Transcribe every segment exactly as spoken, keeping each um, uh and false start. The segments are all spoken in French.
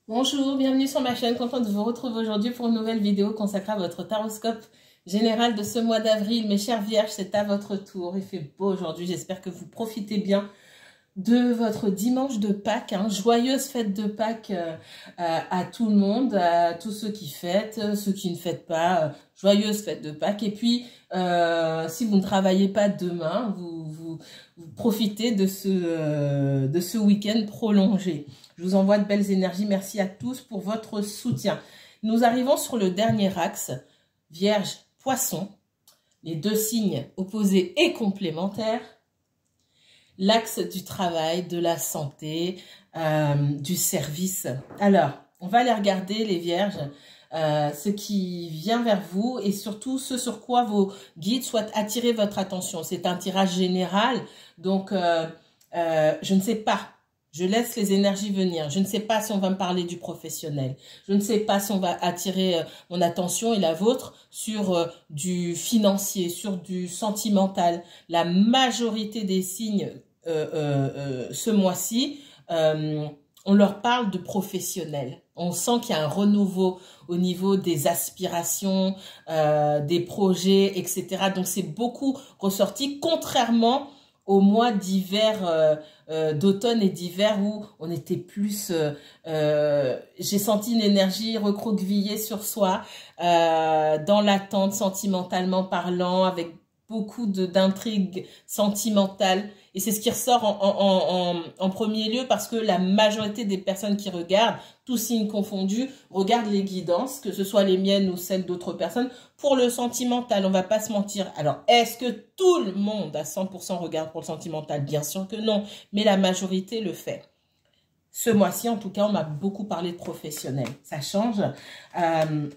Bonjour, bienvenue sur ma chaîne, contente de vous retrouver aujourd'hui pour une nouvelle vidéo consacrée à votre taroscope général de ce mois d'avril. Mes chers vierges, c'est à votre tour, il fait beau aujourd'hui, j'espère que vous profitez bien de votre dimanche de Pâques, hein. Joyeuse fête de Pâques euh, à, à tout le monde, à tous ceux qui fêtent, ceux qui ne fêtent pas, euh, joyeuse fête de Pâques. Et puis, euh, si vous ne travaillez pas demain, vous, vous, vous profitez de ce, euh, de ce week-end prolongé. Je vous envoie de belles énergies, merci à tous pour votre soutien. Nous arrivons sur le dernier axe, Vierge, Poisson, les deux signes opposés et complémentaires. L'axe du travail, de la santé, euh, du service. Alors, on va aller regarder les vierges, euh, ce qui vient vers vous et surtout ce sur quoi vos guides souhaitent attirer votre attention. C'est un tirage général, donc euh, euh, je ne sais pas. Je laisse les énergies venir. Je ne sais pas si on va me parler du professionnel. Je ne sais pas si on va attirer euh, mon attention et la vôtre sur euh, du financier, sur du sentimental. La majorité des signes euh, euh, euh, ce mois-ci, euh, on leur parle de professionnel. On sent qu'il y a un renouveau au niveau des aspirations, euh, des projets, et cetera. Donc c'est beaucoup ressorti, contrairement au mois d'hiver, euh, euh, d'automne et d'hiver où on était plus, euh, euh, j'ai senti une énergie recroquevillée sur soi, euh, dans l'attente sentimentalement parlant, avec beaucoup de d'intrigues sentimentales. Et c'est ce qui ressort en, en, en, en premier lieu parce que la majorité des personnes qui regardent, tous signes confondus, regardent les guidances, que ce soit les miennes ou celles d'autres personnes, pour le sentimental. On va pas se mentir. Alors, est-ce que tout le monde à cent pour cent regarde pour le sentimental? Bien sûr que non, mais la majorité le fait. Ce mois-ci, en tout cas, on m'a beaucoup parlé de professionnels. Ça change. Euh,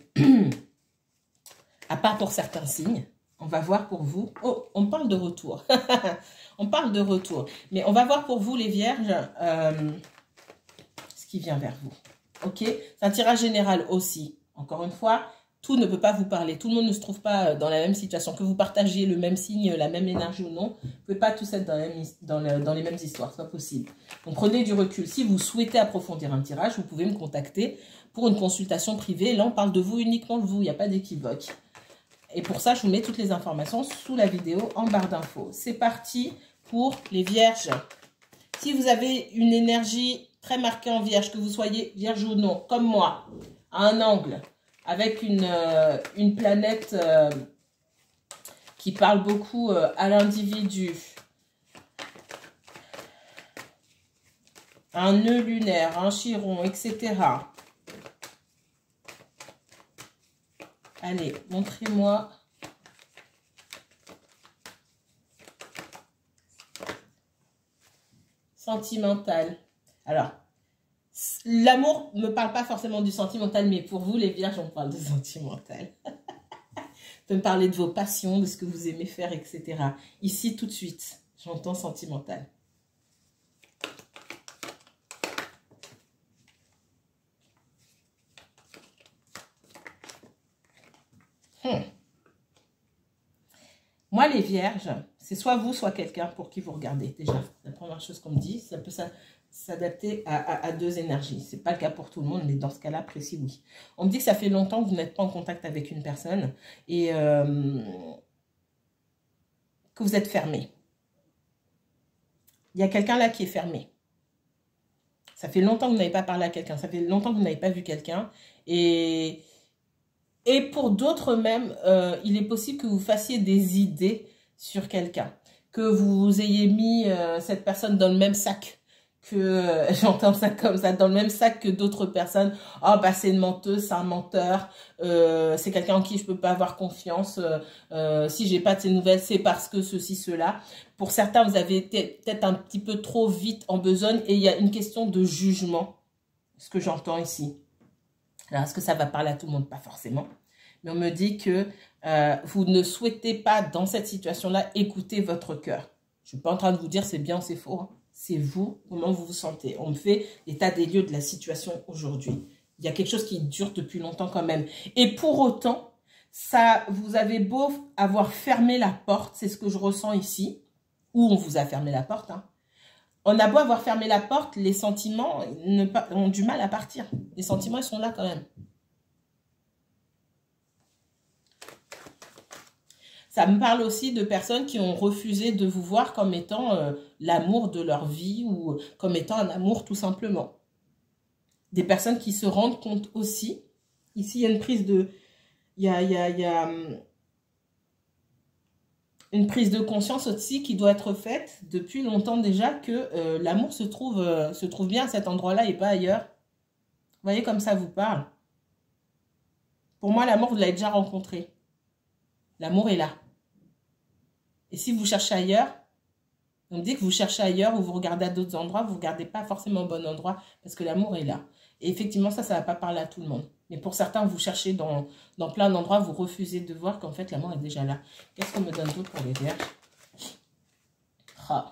à part pour certains signes. On va voir pour vous. Oh, on parle de retour. On parle de retour. Mais on va voir pour vous, les vierges, euh, ce qui vient vers vous. Ok? C'est un tirage général aussi. Encore une fois, tout ne peut pas vous parler. Tout le monde ne se trouve pas dans la même situation. Que vous partagiez le même signe, la même énergie ou non, vous ne pouvez pas tous être dans, la même, dans, le, dans les mêmes histoires. C'est pas possible. Donc, prenez du recul. Si vous souhaitez approfondir un tirage, vous pouvez me contacter pour une consultation privée. Là, on parle de vous, uniquement de vous. Il n'y a pas d'équivoque. Et pour ça, je vous mets toutes les informations sous la vidéo en barre d'infos. C'est parti pour les vierges. Si vous avez une énergie très marquée en vierge, que vous soyez vierge ou non, comme moi, à un angle, avec une, euh, une planète euh, qui parle beaucoup euh, à l'individu, un nœud lunaire, un chiron, et cetera. Allez, montrez-moi. Sentimental. Alors, l'amour ne me parle pas forcément du sentimental, mais pour vous, les vierges, on parle de sentimental. De me parler de vos passions, de ce que vous aimez faire, et cetera. Ici, tout de suite, j'entends sentimental. Hmm. Moi, les vierges, c'est soit vous, soit quelqu'un pour qui vous regardez. Déjà, la première chose qu'on me dit, ça peut s'adapter à, à, à deux énergies. Ce n'est pas le cas pour tout le monde, mais dans ce cas-là, précis, oui. On me dit que ça fait longtemps que vous n'êtes pas en contact avec une personne et euh, que vous êtes fermé. Il y a quelqu'un là qui est fermé. Ça fait longtemps que vous n'avez pas parlé à quelqu'un. Ça fait longtemps que vous n'avez pas vu quelqu'un. Et... Et pour d'autres même, euh, il est possible que vous fassiez des idées sur quelqu'un. Que vous ayez mis euh, cette personne dans le même sac que, euh, j'entends ça comme ça, dans le même sac que d'autres personnes. Oh, bah c'est une menteuse, c'est un menteur, euh, c'est quelqu'un en qui je peux pas avoir confiance. Euh, euh, si j'ai pas de ces nouvelles, c'est parce que ceci, cela. Pour certains, vous avez été peut-être un petit peu trop vite en besogne et il y a une question de jugement, ce que j'entends ici. Alors, est-ce que ça va parler à tout le monde? Pas forcément. Mais on me dit que euh, vous ne souhaitez pas, dans cette situation-là, écouter votre cœur. Je ne suis pas en train de vous dire c'est bien ou c'est faux. Hein. C'est vous, comment vous vous sentez. On me fait l'état des lieux de la situation aujourd'hui. Il y a quelque chose qui dure depuis longtemps quand même. Et pour autant, ça, vous avez beau avoir fermé la porte, c'est ce que je ressens ici, ou on vous a fermé la porte, hein. On a beau avoir fermé la porte, les sentiments ne, ont du mal à partir. Les sentiments, ils sont là quand même. Ça me parle aussi de personnes qui ont refusé de vous voir comme étant euh, l'amour de leur vie ou comme étant un amour tout simplement. Des personnes qui se rendent compte aussi. Ici, il y a une prise de... Il y a, il y a, il y a une prise de conscience aussi qui doit être faite depuis longtemps déjà que euh, l'amour se trouve, euh, se trouve bien à cet endroit-là et pas ailleurs. Vous voyez comme ça vous parle. Pour moi, l'amour, vous l'avez déjà rencontré. L'amour est là. Et si vous cherchez ailleurs, on me dit que vous cherchez ailleurs ou vous regardez à d'autres endroits, vous ne regardez pas forcément au bon endroit parce que l'amour est là. Et effectivement, ça, ça ne va pas parler à tout le monde. Mais pour certains, vous cherchez dans, dans plein d'endroits, vous refusez de voir qu'en fait, l'amour est déjà là. Qu'est-ce qu'on me donne d'autre pour les vierges? Ah.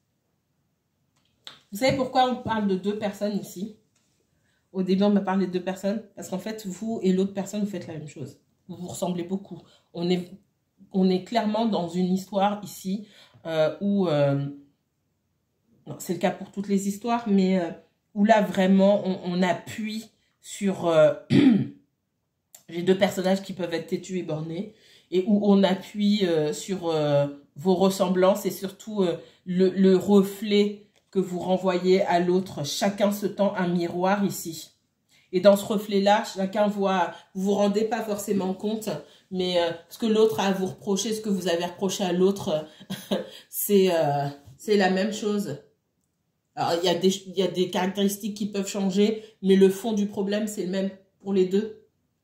Vous savez pourquoi on parle de deux personnes ici? Au début, on me parle de deux personnes. Parce qu'en fait, vous et l'autre personne, vous faites la même chose. Vous vous ressemblez beaucoup. On est, on est clairement dans une histoire ici euh, où... Euh, c'est le cas pour toutes les histoires, mais euh, où là, vraiment, on, on appuie sur... Euh, j'ai deux personnages qui peuvent être têtus et bornés. Et où on appuie euh, sur euh, vos ressemblances et surtout euh, le, le reflet que vous renvoyez à l'autre. Chacun se tend un miroir ici. Et dans ce reflet-là, chacun voit, vous vous rendez pas forcément compte, mais euh, ce que l'autre a à vous reprocher, ce que vous avez reproché à l'autre, c'est euh, c'est la même chose. Alors, il y a des, il y a des caractéristiques qui peuvent changer, mais le fond du problème, c'est le même pour les deux.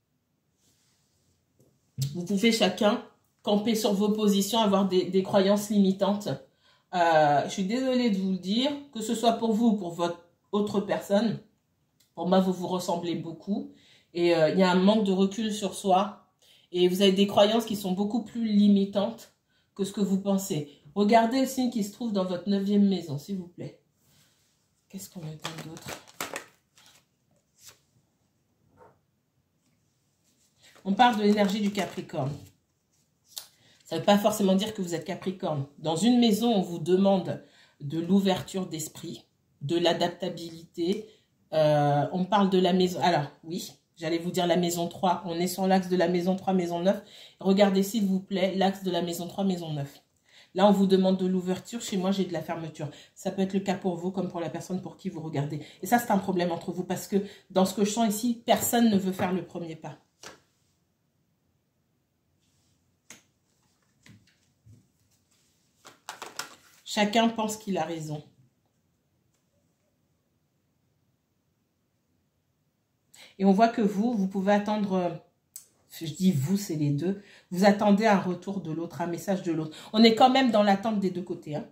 Vous pouvez chacun camper sur vos positions, avoir des, des croyances limitantes. Euh, je suis désolée de vous le dire, que ce soit pour vous ou pour votre autre personne, pour moi, vous vous ressemblez beaucoup. Et euh, il y a un manque de recul sur soi. Et vous avez des croyances qui sont beaucoup plus limitantes que ce que vous pensez. Regardez le signe qui se trouve dans votre neuvième maison, s'il vous plaît. Qu'est-ce qu'on me donne d'autre? On parle de l'énergie du Capricorne. Ça ne veut pas forcément dire que vous êtes Capricorne. Dans une maison, on vous demande de l'ouverture d'esprit, de l'adaptabilité. Euh, on parle de la maison... Alors, oui, j'allais vous dire la maison trois. On est sur l'axe de la maison trois, maison neuf. Regardez, s'il vous plaît, l'axe de la maison trois, maison neuf. Là, on vous demande de l'ouverture. Chez moi, j'ai de la fermeture. Ça peut être le cas pour vous comme pour la personne pour qui vous regardez. Et ça, c'est un problème entre vous parce que dans ce que je sens ici, personne ne veut faire le premier pas. Chacun pense qu'il a raison. Et on voit que vous, vous pouvez attendre... Je dis vous, c'est les deux. Vous attendez un retour de l'autre, un message de l'autre. On est quand même dans l'attente des deux côtés. Hein.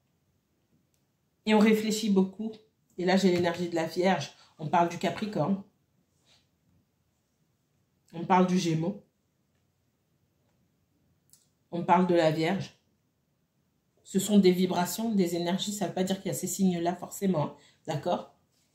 Et on réfléchit beaucoup. Et là, j'ai l'énergie de la Vierge. On parle du Capricorne. On parle du Gémeaux. On parle de la Vierge. Ce sont des vibrations, des énergies. Ça ne veut pas dire qu'il y a ces signes-là forcément. Hein. D'accord?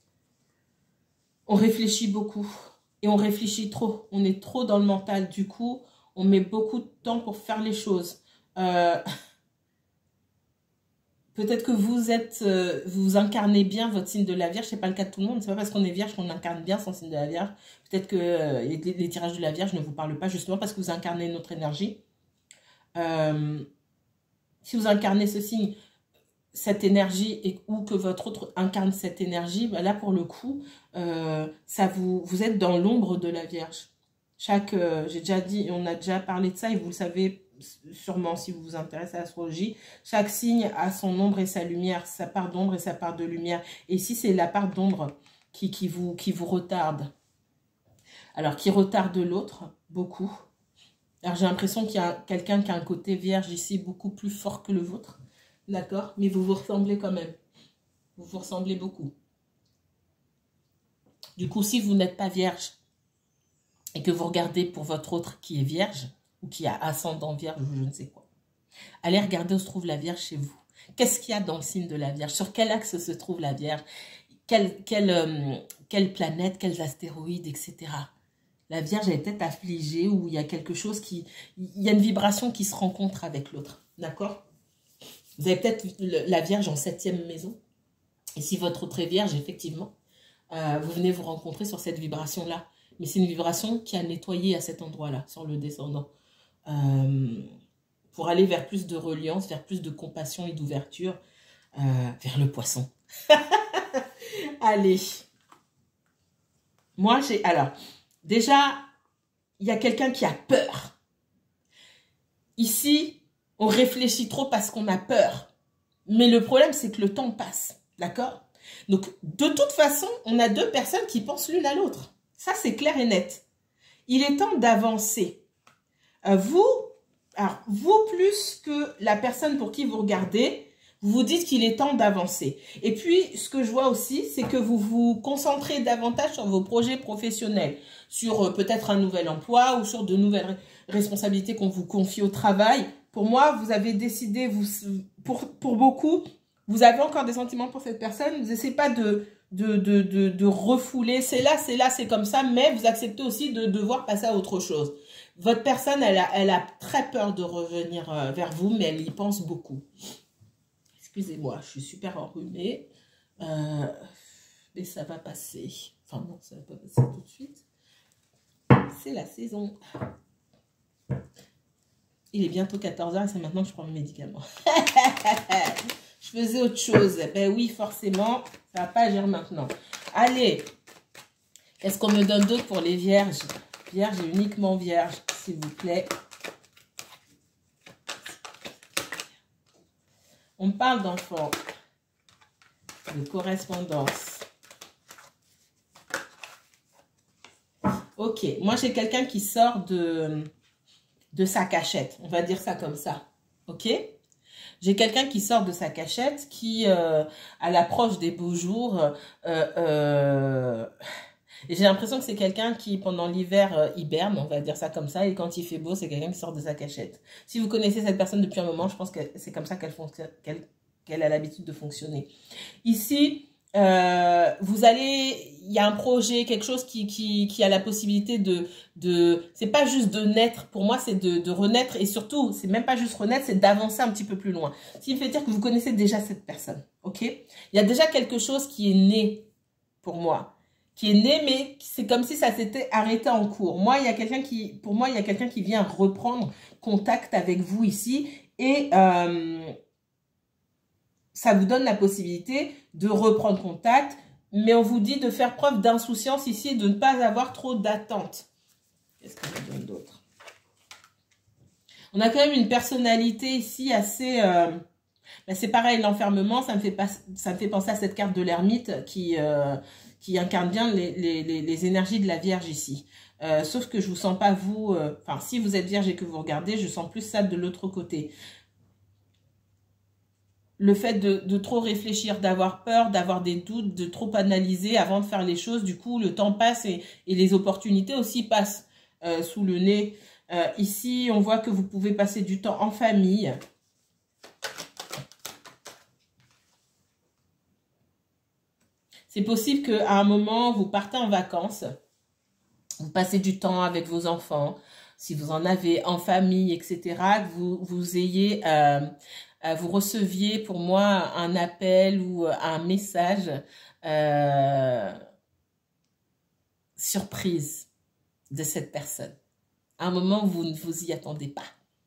On réfléchit beaucoup. Et on réfléchit trop. On est trop dans le mental. Du coup, on met beaucoup de temps pour faire les choses. Euh, Peut-être que vous êtes, euh, vous incarnez bien votre signe de la Vierge. Ce n'est pas le cas de tout le monde. Ce n'est pas parce qu'on est Vierge qu'on incarne bien son signe de la Vierge. Peut-être que euh, les, les tirages de la Vierge ne vous parlent pas justement parce que vous incarnez notre énergie. Euh, si vous incarnez ce signe, cette énergie, et, ou que votre autre incarne cette énergie, ben là, pour le coup, euh, ça vous, vous êtes dans l'ombre de la Vierge. Chaque, euh, j'ai déjà dit, on a déjà parlé de ça, et vous le savez sûrement si vous vous intéressez à l'astrologie, chaque signe a son ombre et sa lumière, sa part d'ombre et sa part de lumière. Et ici, c'est la part d'ombre qui, qui, vous, qui vous retarde. Alors, qui retarde l'autre, beaucoup. Alors, j'ai l'impression qu'il y a quelqu'un qui a un côté Vierge ici, beaucoup plus fort que le vôtre. D'accord? Mais vous vous ressemblez quand même. Vous vous ressemblez beaucoup. Du coup, si vous n'êtes pas Vierge et que vous regardez pour votre autre qui est Vierge ou qui a ascendant Vierge ou je ne sais quoi, allez regarder où se trouve la Vierge chez vous. Qu'est-ce qu'il y a dans le signe de la Vierge? Sur quel axe se trouve la Vierge? Quelle, quelle, euh, quelle planète, quels astéroïdes, et cetera. La Vierge est peut-être affligée ou il y a quelque chose qui... Il y a une vibration qui se rencontre avec l'autre. D'accord? Vous avez peut-être la Vierge en septième maison. Et si votre autre est vierge, effectivement, euh, vous venez vous rencontrer sur cette vibration-là. Mais c'est une vibration qui a nettoyé à cet endroit-là, sur le descendant. Euh, pour aller vers plus de reliance, vers plus de compassion et d'ouverture, euh, vers le poisson. Allez. Moi, j'ai... Alors, déjà, il y a quelqu'un qui a peur. Ici, on réfléchit trop parce qu'on a peur. Mais le problème, c'est que le temps passe. D'accord? Donc, de toute façon, on a deux personnes qui pensent l'une à l'autre. Ça, c'est clair et net. Il est temps d'avancer. Euh, vous, alors, vous plus que la personne pour qui vous regardez, vous vous dites qu'il est temps d'avancer. Et puis, ce que je vois aussi, c'est que vous vous concentrez davantage sur vos projets professionnels, sur euh, peut-être un nouvel emploi ou sur de nouvelles responsabilités qu'on vous confie au travail. Pour moi, vous avez décidé, vous, pour, pour beaucoup, vous avez encore des sentiments pour cette personne. Vous n'essayez pas de, de, de, de, de refouler. C'est là, c'est là, c'est comme ça. Mais vous acceptez aussi de devoir passer à autre chose. Votre personne, elle a, elle a très peur de revenir euh, vers vous, mais elle y pense beaucoup. Excusez-moi, je suis super enrhumée. Euh, mais ça va passer. Enfin non, ça ne va pas passer tout de suite. C'est la saison. Il est bientôt quatorze heures et c'est maintenant que je prends mes médicaments. Je faisais autre chose. Ben oui, forcément, ça ne va pas agir maintenant. Allez, qu'est-ce qu'on me donne d'autre pour les vierges? Vierge et uniquement vierge, s'il vous plaît. On parle d'enfants, de correspondance. Ok, moi j'ai quelqu'un qui sort de, de sa cachette, on va dire ça comme ça. Ok? J'ai quelqu'un qui sort de sa cachette, qui, euh, à l'approche des beaux jours, euh, euh, et j'ai l'impression que c'est quelqu'un qui, pendant l'hiver, euh, hiberne, on va dire ça comme ça, et quand il fait beau, c'est quelqu'un qui sort de sa cachette. Si vous connaissez cette personne depuis un moment, je pense que c'est comme ça qu'elle fonctionne, qu'elle qu'elle a l'habitude de fonctionner. Ici, euh, vous allez, il y a un projet, quelque chose qui, qui, qui a la possibilité de, de c'est pas juste de naître, pour moi c'est de, de renaître, et surtout, c'est même pas juste renaître, c'est d'avancer un petit peu plus loin. Ce qui me fait dire que vous connaissez déjà cette personne, ok? Il y a déjà quelque chose qui est né, pour moi, qui est né, mais c'est comme si ça s'était arrêté en cours. Moi, il y a quelqu'un qui, pour moi, il y a quelqu'un qui vient reprendre contact avec vous ici, et euh, ça vous donne la possibilité de reprendre contact, mais on vous dit de faire preuve d'insouciance ici et de ne pas avoir trop d'attente. Qu'est-ce qu'on me donne d'autre? On a quand même une personnalité ici assez... Euh, ben c'est pareil, l'enfermement, ça me fait pas, ça me fait penser à cette carte de l'ermite qui, euh, qui incarne bien les, les, les, les énergies de la Vierge ici. Euh, sauf que je vous sens pas vous... Euh, enfin, si vous êtes Vierge et que vous regardez, je sens plus ça de l'autre côté. Le fait de, de trop réfléchir, d'avoir peur, d'avoir des doutes, de trop analyser avant de faire les choses. Du coup, le temps passe et, et les opportunités aussi passent euh, sous le nez. Euh, ici, on voit que vous pouvez passer du temps en famille. C'est possible qu'à un moment, vous partez en vacances. Vous passez du temps avec vos enfants. Si vous en avez en famille, et cetera. Que vous, vous ayez... Euh, vous receviez pour moi un appel ou un message euh, surprise de cette personne. À un moment où vous ne vous y attendez pas.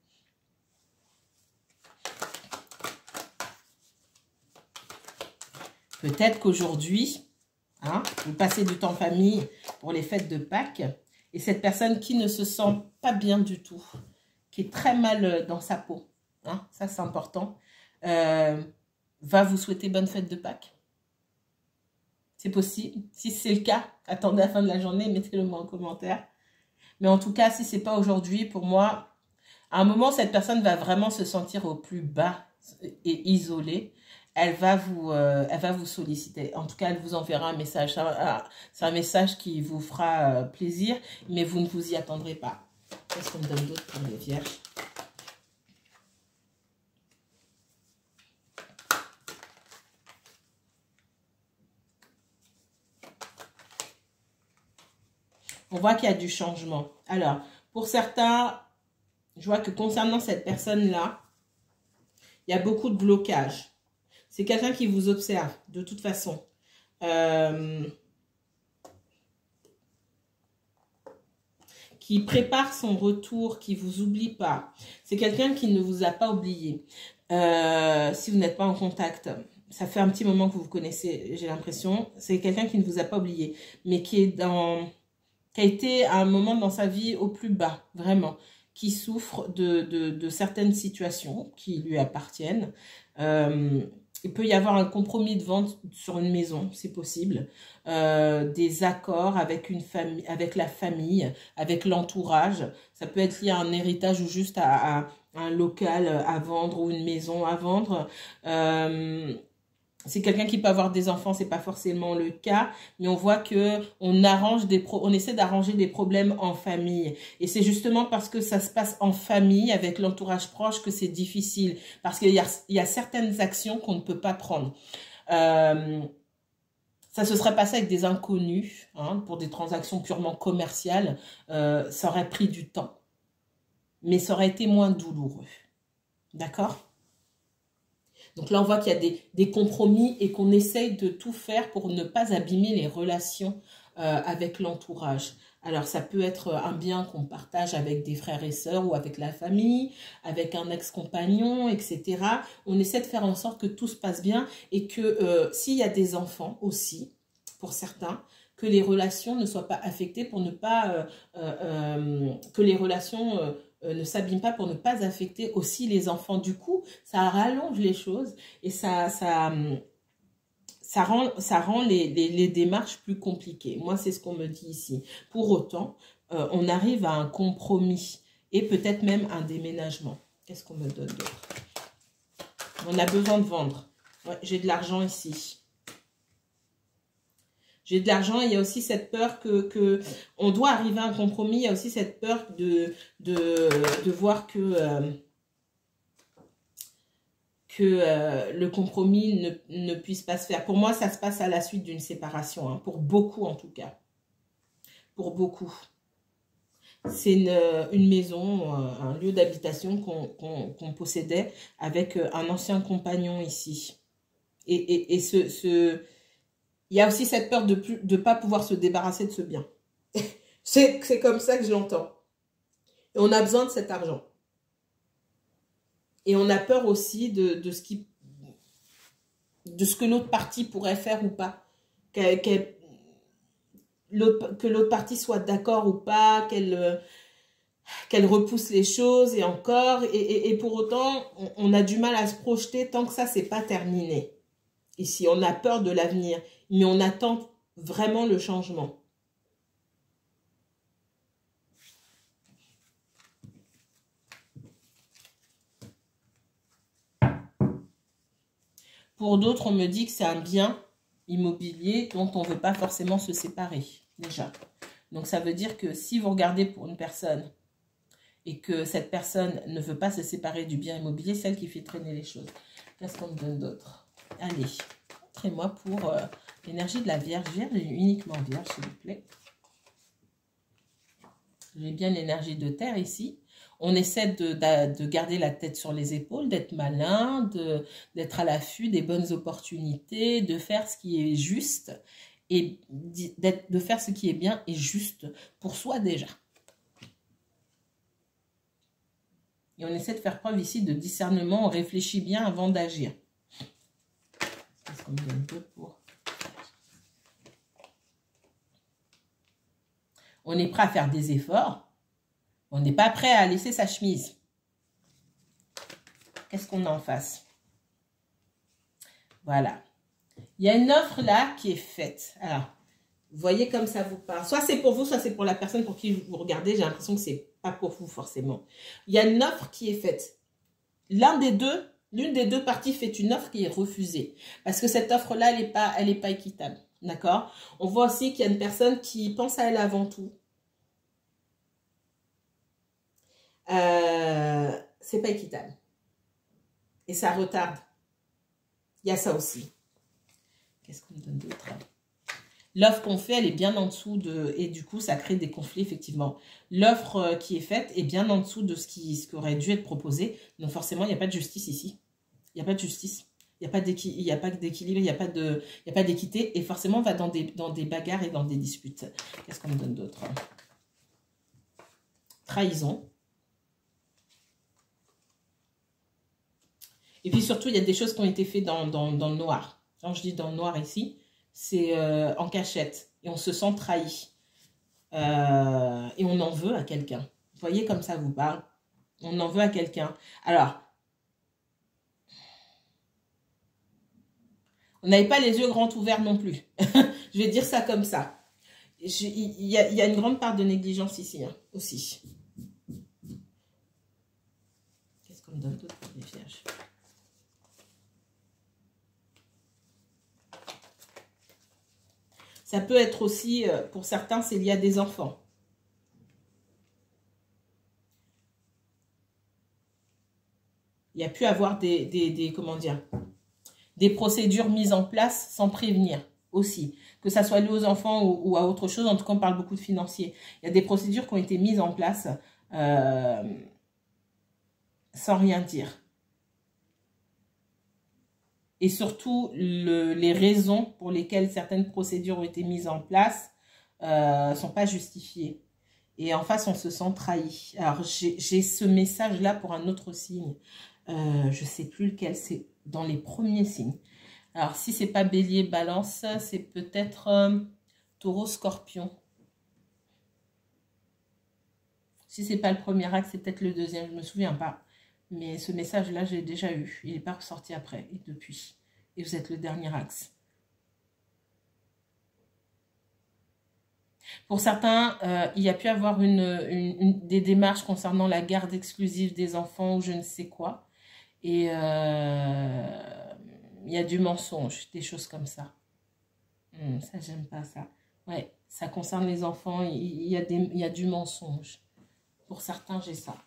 Peut-être qu'aujourd'hui, hein, vous passez du temps en famille pour les fêtes de Pâques et cette personne qui ne se sent pas bien du tout, qui est très mal dans sa peau, hein, ça c'est important, euh, va vous souhaiter bonne fête de Pâques. C'est possible. Si c'est le cas, attendez la fin de la journée, mettez-le moi en commentaire. Mais en tout cas, si c'est pas aujourd'hui, pour moi, à un moment, cette personne va vraiment se sentir au plus bas et isolée. Elle va vous, euh, elle va vous solliciter. En tout cas, elle vous enverra un message. C'est un message qui vous fera euh, plaisir, mais vous ne vous y attendrez pas. Qu'est-ce qu'on me donne d'autre pour les vierges? On voit qu'il y a du changement. Alors, pour certains, je vois que concernant cette personne-là, il y a beaucoup de blocages. C'est quelqu'un qui vous observe, de toute façon. Euh, qui prépare son retour, qui ne vous oublie pas. C'est quelqu'un qui ne vous a pas oublié. Euh, si vous n'êtes pas en contact, ça fait un petit moment que vous vous connaissez, j'ai l'impression. C'est quelqu'un qui ne vous a pas oublié, mais qui est dans, qui a été à un moment dans sa vie au plus bas, vraiment, qui souffre de, de, de certaines situations qui lui appartiennent. Euh, il peut y avoir un compromis de vente sur une maison, c'est possible. Euh, des accords avec une famille, avec la famille, avec l'entourage. Ça peut être lié à un héritage ou juste à, à un local à vendre ou une maison à vendre. Euh, c'est quelqu'un qui peut avoir des enfants, c'est pas forcément le cas, mais on voit que on arrange des pro on essaie d'arranger des problèmes en famille. Et c'est justement parce que ça se passe en famille, avec l'entourage proche, que c'est difficile. Parce qu'il y a, il y a certaines actions qu'on ne peut pas prendre. Euh, ça se serait passé avec des inconnus, hein, pour des transactions purement commerciales. Euh, ça aurait pris du temps. Mais ça aurait été moins douloureux. D'accord ? Donc là, on voit qu'il y a des, des compromis et qu'on essaye de tout faire pour ne pas abîmer les relations euh, avec l'entourage. Alors, ça peut être un bien qu'on partage avec des frères et sœurs ou avec la famille, avec un ex-compagnon, et cetera. On essaie de faire en sorte que tout se passe bien et que euh, s'il y a des enfants aussi, pour certains, que les relations ne soient pas affectées pour ne pas... Euh, euh, euh, que les relations... Euh, Euh, ne s'abîme pas pour ne pas affecter aussi les enfants. Du coup, ça rallonge les choses et ça, ça, ça rend, ça rend les, les, les démarches plus compliquées. Moi, c'est ce qu'on me dit ici. Pour autant, euh, on arrive à un compromis et peut-être même un déménagement. Qu'est-ce qu'on me donne d'autre? On a besoin de vendre. Ouais, j'ai de l'argent ici. J'ai de l'argent, il y a aussi cette peur que, que on doit arriver à un compromis. Il y a aussi cette peur de, de, de voir que, euh, que euh, le compromis ne, ne puisse pas se faire. Pour moi, ça se passe à la suite d'une séparation, hein, pour beaucoup en tout cas. Pour beaucoup. C'est une, une maison, un lieu d'habitation qu'on qu'on, qu'on possédait avec un ancien compagnon ici. Et, et, et ce... ce il y a aussi cette peur de ne de pas pouvoir se débarrasser de ce bien. C'est comme ça que je l'entends. Et on a besoin de cet argent. Et on a peur aussi de, de, ce, qui, de ce que l'autre partie pourrait faire ou pas. Qu qu que l'autre partie soit d'accord ou pas, qu'elle qu'elle repousse les choses et encore. Et, et, et pour autant, on, on a du mal à se projeter tant que ça, c'est pas terminé. Ici, on a peur de l'avenir, mais on attend vraiment le changement. Pour d'autres, on me dit que c'est un bien immobilier dont on ne veut pas forcément se séparer, déjà. Donc, ça veut dire que si vous regardez pour une personne et que cette personne ne veut pas se séparer du bien immobilier, c'est elle qui fait traîner les choses. Qu'est-ce qu'on me donne d'autre? Allez, montrez-moi pour... Euh, l'énergie de la Vierge. Vierge uniquement Vierge, s'il vous plaît. J'ai bien l'énergie de terre ici. On essaie de, de, de garder la tête sur les épaules, d'être malin, d'être à l'affût des bonnes opportunités, de faire ce qui est juste et de faire ce qui est bien et juste pour soi déjà. Et on essaie de faire preuve ici de discernement. On réfléchit bien avant d'agir. Qu'est-ce qu'on me donne peu pour... On est prêt à faire des efforts. On n'est pas prêt à laisser sa chemise. Qu'est-ce qu'on a en face? Voilà. Il y a une offre là qui est faite. Alors, vous voyez comme ça vous parle. Soit c'est pour vous, soit c'est pour la personne pour qui vous regardez. J'ai l'impression que c'est pas pour vous forcément. Il y a une offre qui est faite. L'un des deux, l'une des deux parties fait une offre qui est refusée. Parce que cette offre-là, elle n'est pas, elle est pas équitable. D'accord? On voit aussi qu'il y a une personne qui pense à elle avant tout. Euh, c'est pas équitable. Et ça retarde. Il y a ça aussi. Qu'est-ce qu'on me donne d'autre? L'offre qu'on fait, elle est bien en dessous de... Et du coup, ça crée des conflits, effectivement. L'offre qui est faite est bien en dessous de ce qui, ce qui aurait dû être proposé. Donc forcément, il n'y a pas de justice ici. Il n'y a pas de justice. Il n'y a pas d'équilibre, il n'y a pas d'équilibre, il n'y a pas de, il y a pas d'équité. Et forcément, on va dans des, dans des bagarres et dans des disputes. Qu'est-ce qu'on me donne d'autre? Trahison. Et puis surtout, il y a des choses qui ont été faites dans, dans, dans le noir. Quand je dis dans le noir ici, c'est euh, en cachette. Et on se sent trahi. Euh, et on en veut à quelqu'un. Vous voyez comme ça vous parle. On en veut à quelqu'un. Alors, on n'avait pas les yeux grands ouverts non plus. Je vais dire ça comme ça. Il y, y a une grande part de négligence ici hein, aussi. Qu'est-ce qu'on me donne d'autre pour les vierges? Ça peut être aussi, pour certains, c'est lié à des enfants. Il y a pu avoir des, des, des, comment dire, des procédures mises en place sans prévenir aussi. Que ça soit lié aux enfants ou, ou à autre chose, en tout cas, on parle beaucoup de financiers. Il y a des procédures qui ont été mises en place euh, sans rien dire. Et surtout, le, les raisons pour lesquelles certaines procédures ont été mises en place ne euh, sont pas justifiées. Et en face, on se sent trahi. Alors, j'ai ce message-là pour un autre signe. Euh, je ne sais plus lequel, c'est dans les premiers signes. Alors, si ce n'est pas Bélier, Balance, c'est peut-être euh, Taureau, Scorpion. Si ce n'est pas le premier axe, c'est peut-être le deuxième, je ne me souviens pas. Mais ce message-là, j'ai déjà eu. Il n'est pas ressorti après et depuis. Et vous êtes le dernier axe. Pour certains, euh, il y a pu avoir une, une, une, des démarches concernant la garde exclusive des enfants ou je ne sais quoi. Et euh, il y a du mensonge, des choses comme ça. Hum, ça, j'aime pas ça. Ouais, ça concerne les enfants, il, il, y a des, il y a du mensonge. Pour certains, j'ai ça.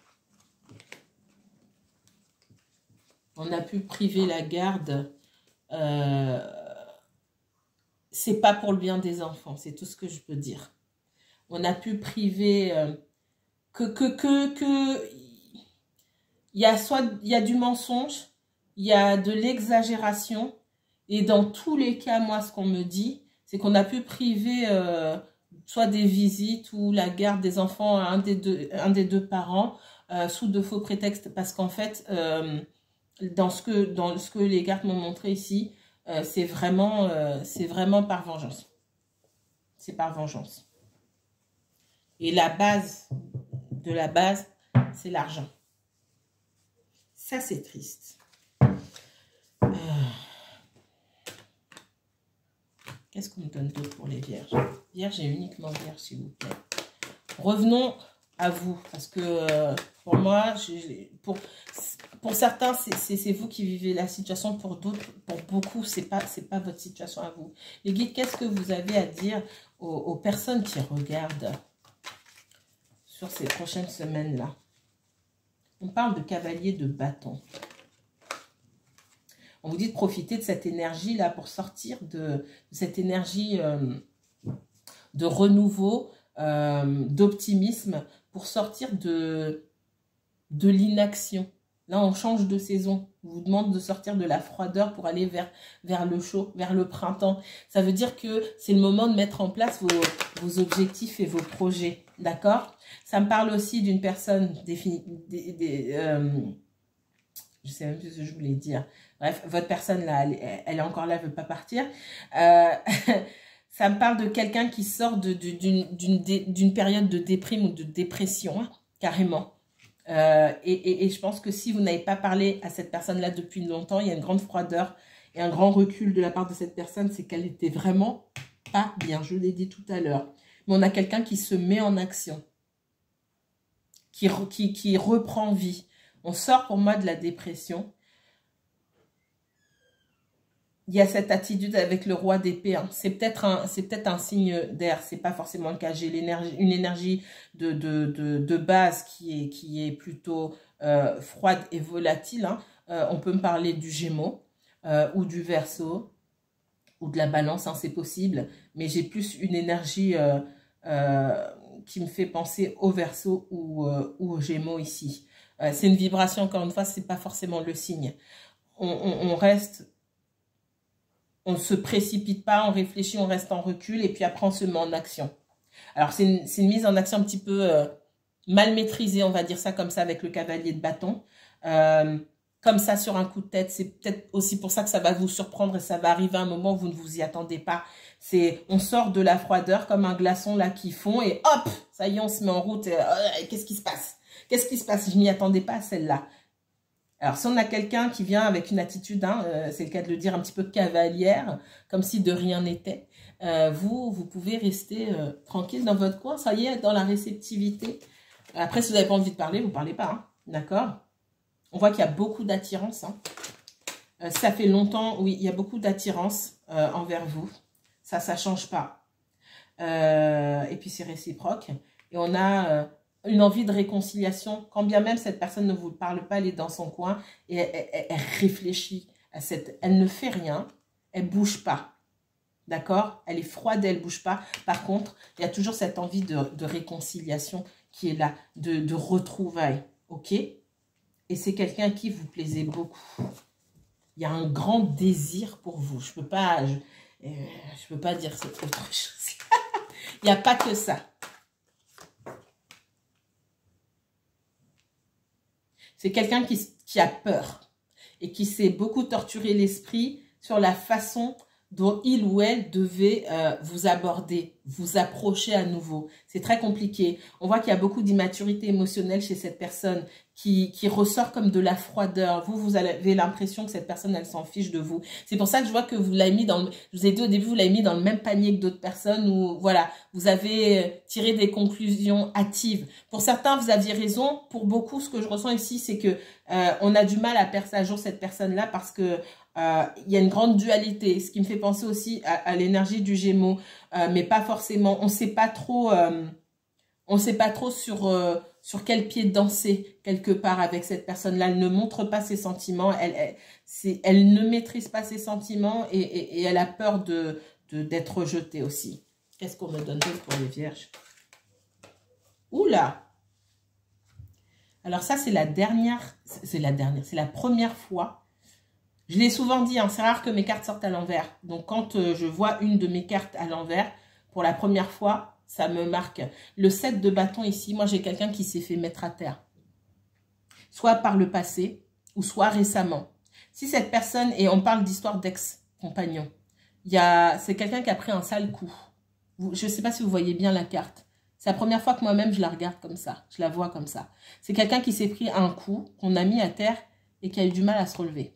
On a pu priver la garde. Euh, c'est pas pour le bien des enfants, c'est tout ce que je peux dire. On a pu priver euh, que que que que il y a soit il y a du mensonge, il y a de l'exagération et dans tous les cas, moi, ce qu'on me dit, c'est qu'on a pu priver euh, soit des visites ou la garde des enfants à un des deux un des deux parents euh, sous de faux prétextes parce qu'en fait euh, Dans ce, que, dans ce que les cartes m'ont montré ici, euh, c'est vraiment, euh, c'est vraiment par vengeance. C'est par vengeance. Et la base de la base, c'est l'argent. Ça, c'est triste. Euh... Qu'est-ce qu'on me donne d'autre pour les vierges? Vierges et uniquement vierges, s'il vous plaît. Revenons à vous, parce que euh, pour moi, je, pour, pour certains, c'est vous qui vivez la situation, pour d'autres, pour beaucoup, c'est pas, c'est pas votre situation à vous. Les guides, qu'est-ce que vous avez à dire aux, aux personnes qui regardent sur ces prochaines semaines-là? On parle de cavalier de bâton. On vous dit de profiter de cette énergie-là pour sortir de, de cette énergie euh, de renouveau, euh, d'optimisme, pour sortir de, de l'inaction. Là, on change de saison. On vous demande de sortir de la froideur pour aller vers, vers le chaud, vers le printemps. Ça veut dire que c'est le moment de mettre en place vos, vos objectifs et vos projets. D'accord? Ça me parle aussi d'une personne définie... Des, des, euh, je sais même plus ce que je voulais dire. Bref, votre personne, là, elle, elle est encore là, elle ne veut pas partir. Euh, ça me parle de quelqu'un qui sort d'une période de déprime ou de dépression, hein, carrément. Euh, et, et, et je pense que si vous n'avez pas parlé à cette personne-là depuis longtemps, il y a une grande froideur et un grand recul de la part de cette personne, c'est qu'elle était vraiment pas bien, je l'ai dit tout à l'heure. Mais on a quelqu'un qui se met en action, qui, qui, qui reprend vie. On sort pour moi de la dépression. Il y a cette attitude avec le roi d'épée. Hein. C'est peut-être un, c'est peut-être un signe d'air. C'est pas forcément le cas. J'ai l'énergie, une énergie de, de, de, de base qui est, qui est plutôt euh, froide et volatile. Hein. Euh, on peut me parler du Gémeaux euh, ou du Verseau ou de la Balance. Hein, c'est possible. Mais j'ai plus une énergie euh, euh, qui me fait penser au Verseau ou, euh, ou au Gémeaux ici. Euh, c'est une vibration. Encore une fois, c'est pas forcément le signe. On, on, on reste on ne se précipite pas, on réfléchit, on reste en recul et puis après on se met en action. Alors c'est une, une mise en action un petit peu euh, mal maîtrisée, on va dire ça comme ça avec le cavalier de bâton. Euh, comme ça sur un coup de tête, c'est peut-être aussi pour ça que ça va vous surprendre et ça va arriver à un moment où vous ne vous y attendez pas. C'est, on sort de la froideur comme un glaçon là qui fond et hop, ça y est, on se met en route. Euh, Qu'est-ce qui se passe? Qu'est-ce qui se passe? Je m'y attendais pas à celle-là. Alors, si on a quelqu'un qui vient avec une attitude, hein, euh, c'est le cas de le dire, un petit peu cavalière, comme si de rien n'était, euh, vous, vous pouvez rester euh, tranquille dans votre coin, ça y est, dans la réceptivité. Après, si vous n'avez pas envie de parler, vous ne parlez pas, hein, d'accord? On voit qu'il y a beaucoup d'attirance. Hein. Euh, ça fait longtemps, oui, il y a beaucoup d'attirance euh, envers vous. Ça, ça ne change pas. Euh, et puis, c'est réciproque. Et on a... Euh, une envie de réconciliation, quand bien même cette personne ne vous parle pas, elle est dans son coin et elle, elle, elle réfléchit à cette... Elle ne fait rien, elle ne bouge pas, d'accord? Elle est froide, elle ne bouge pas. Par contre, il y a toujours cette envie de, de réconciliation qui est là, de, de retrouvailles, ok? Et c'est quelqu'un qui vous plaisait beaucoup. Il y a un grand désir pour vous. Je ne peux pas, je, euh, je peux pas dire cette autre chose. Il n'y a pas que ça. C'est quelqu'un qui, qui a peur et qui s'est beaucoup torturé l'esprit sur la façon dont il ou elle devait euh, vous aborder, vous approcher à nouveau. C'est très compliqué. On voit qu'il y a beaucoup d'immaturité émotionnelle chez cette personne qui, qui ressort comme de la froideur. Vous, vous avez l'impression que cette personne, elle s'en fiche de vous. C'est pour ça que je vois que vous l'avez mis dans le... Je vous ai dit au début, vous l'avez mis dans le même panier que d'autres personnes où, voilà, vous avez tiré des conclusions hâtives. Pour certains, vous aviez raison. Pour beaucoup, ce que je ressens ici, c'est que euh, on a du mal à percer à jour cette personne-là parce que Euh, il y a une grande dualité, ce qui me fait penser aussi à, à l'énergie du Gémeaux, euh, mais pas forcément. On ne sait pas trop, euh, on sait pas trop sur euh, sur quel pied danser quelque part avec cette personne-là. Elle ne montre pas ses sentiments, elle, elle, c'est, elle ne maîtrise pas ses sentiments et, et, et elle a peur de, de d'être rejetée aussi. Qu'est-ce qu'on me donne d'autre pour les Vierges? Oula! Alors ça, c'est la dernière, c'est la dernière, c'est la première fois. Je l'ai souvent dit, hein, c'est rare que mes cartes sortent à l'envers. Donc, quand euh, je vois une de mes cartes à l'envers, pour la première fois, ça me marque. Le sept de bâton ici, moi, j'ai quelqu'un qui s'est fait mettre à terre. Soit par le passé, ou soit récemment. Si cette personne, et on parle d'histoire d'ex-compagnon, c'est quelqu'un qui a pris un sale coup. Vous, je ne sais pas si vous voyez bien la carte. C'est la première fois que moi-même, je la regarde comme ça. Je la vois comme ça. C'est quelqu'un qui s'est pris un coup, qu'on a mis à terre, et qui a eu du mal à se relever.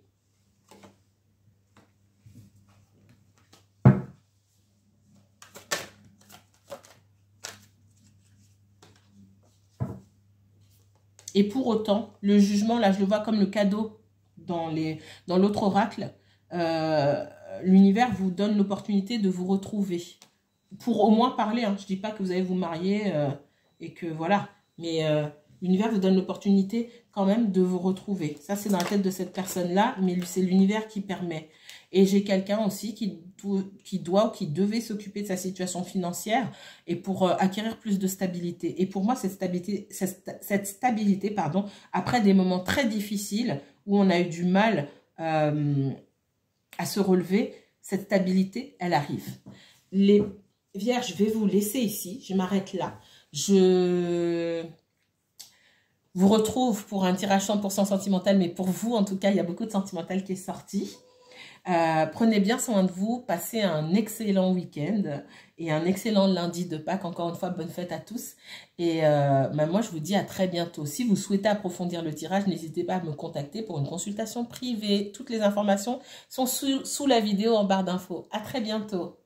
Et pour autant, le jugement, là, je le vois comme le cadeau dans les, dans l'autre oracle. Euh, L'univers vous donne l'opportunité de vous retrouver. Pour au moins parler. Hein. Je ne dis pas que vous allez vous marier euh, et que voilà. Mais euh, l'univers vous donne l'opportunité quand même de vous retrouver. Ça, c'est dans la tête de cette personne-là, mais c'est l'univers qui permet. Et j'ai quelqu'un aussi qui, qui doit ou qui devait s'occuper de sa situation financière et pour euh, acquérir plus de stabilité. Et pour moi, cette stabilité, cette, cette stabilité pardon, après des moments très difficiles où on a eu du mal euh, à se relever, cette stabilité, elle arrive. Les Vierges, je vais vous laisser ici. Je m'arrête là. Je vous retrouve pour un tirage cent pour cent sentimental, mais pour vous, en tout cas, il y a beaucoup de sentimental qui est sorti. Euh, prenez bien soin de vous, passez un excellent week-end et un excellent lundi de Pâques. Encore une fois, bonne fête à tous. Et euh, bah moi, je vous dis à très bientôt. Si vous souhaitez approfondir le tirage, n'hésitez pas à me contacter pour une consultation privée. Toutes les informations sont sous, sous la vidéo en barre d'infos. À très bientôt.